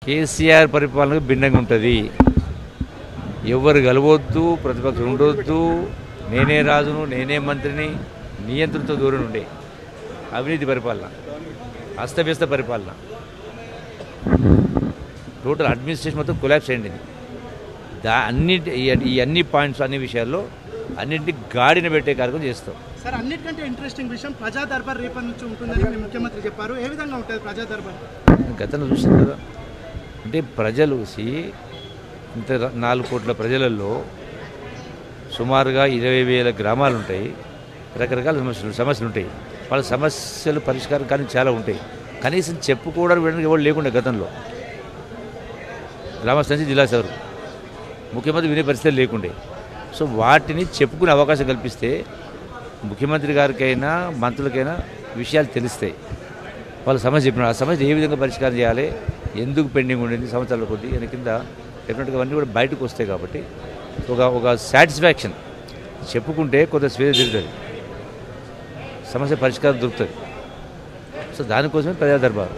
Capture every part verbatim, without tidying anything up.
కేసీఆర్ పరిపాలనకు భిన్నంగా ఉంటుంది. ఎవరు కలవద్దు, ప్రతిపక్షం ఉండొద్దు, నేనే రాజును, నేనే మంత్రిని, నియంత్రణతో దూరం ఉండే అవినీతి పరిపాలన, అస్తవ్యస్త పరిపాలన, టోటల్ అడ్మినిస్ట్రేషన్ మొత్తం కొలాప్స్ అయింది. దా అన్నిటి ఈ అన్ని పాయింట్స్ అన్ని విషయాల్లో అన్నింటినీ గాడిన పెట్టే కార్యక్రమం చేస్తాం. సార్, అన్నిటికంటే ఇంట్రెస్టింగ్ విషయం ప్రజా దర్బార్ రేపటి నుంచి ఉంటుందని ముఖ్యమంత్రి చెప్పారు. ఏ విధంగా ఉంటుంది ప్రజా దర్బార్? గతంలో చూసింది కదా, అంటే ప్రజలు ఇంత నాలుగు కోట్ల ప్రజలలో సుమారుగా ఇరవై వేల గ్రామాలు ఉంటాయి, రకరకాల సమస్యలు సమస్యలు ఉంటాయి. వాళ్ళ సమస్యలు పరిష్కారం కానీ చాలా ఉంటాయి. కనీసం చెప్పుకోవడానికి వెళ్ళడానికి ఎవరు లేకుండా గతంలో గ్రామస్థ నుంచి జిల్లా సార్ ముఖ్యమంత్రి వినే పరిస్థితి లేకుండే. సో వాటిని చెప్పుకునే అవకాశం కల్పిస్తే ముఖ్యమంత్రి గారికైనా మంత్రులకైనా విషయాలు తెలుస్తాయి. వాళ్ళ సమస్య చెప్పిన ఆ సమస్య ఏ విధంగా పరిష్కారం చేయాలి, ఎందుకు పెండింగ్ ఉండింది సంవత్సరాల కొద్దీ అని కింద డెఫినెట్గా అవన్నీ కూడా బయటకు వస్తాయి. కాబట్టి ఒక ఒక సాటిస్ఫాక్షన్ చెప్పుకుంటే కొంత స్వేద తిరుగుతుంది, సమస్య పరిష్కారం దొరుకుతుంది. సో దానికోసమే ప్రజా దర్బారు.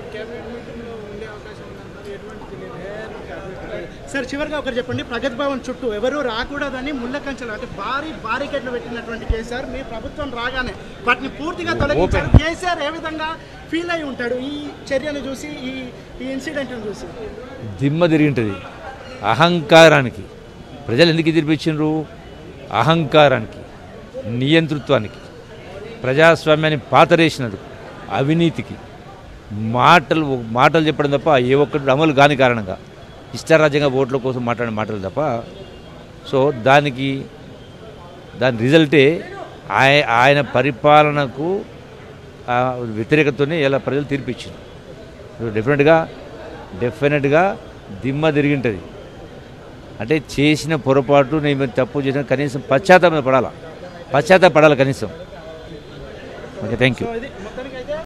సార్, చివరిగా ఒకరు చెప్పండి, ప్రగతి భవన్ చుట్టూ ఎవరు రాకూడదని ముళ్ళ కంచెలు అంటే భారీ బారికేడ్లు పెట్టినటువంటి కేసీఆర్ మీ ప్రభుత్వం రాగానే వాటిని పూర్తిగా తొలగించారు. కేసీఆర్ ఏ విధంగా ఫీల్ అయి ఉంటాడు ఈ చర్యను చూసి, ఈ ఈ ఇన్సిడెంట్ను చూసి? దిమ్మ తిరిగింటుంది అహంకారానికి. ప్రజలు ఎందుకు ఎదిరిపించారు? అహంకారానికి, నియంతృత్వానికి, ప్రజాస్వామ్యాన్ని పాతరేసినందుకు, అవినీతికి, మాటలు మాటలు చెప్పడం తప్ప ఏ ఒక్కటి అమలు కాని కారణంగా ఇష్టారాజ్యంగా ఓట్ల కోసం మాట్లాడిన మాటలు తప్ప. సో దానికి దాని రిజల్టే ఆయ ఆయన పరిపాలనకు వ్యతిరేకతతోనే ఇలా ప్రజలు తీర్పిచ్చింది. డెఫినెట్గా డెఫినెట్గా దిమ్మ తిరిగింటుంది. అంటే చేసిన పొరపాటు, నేను తప్పు చేసిన కనీసం పశ్చాత్తాపం పడాలా, పశ్చాత్తాప పడాలి కనీసం. Okay, thank you.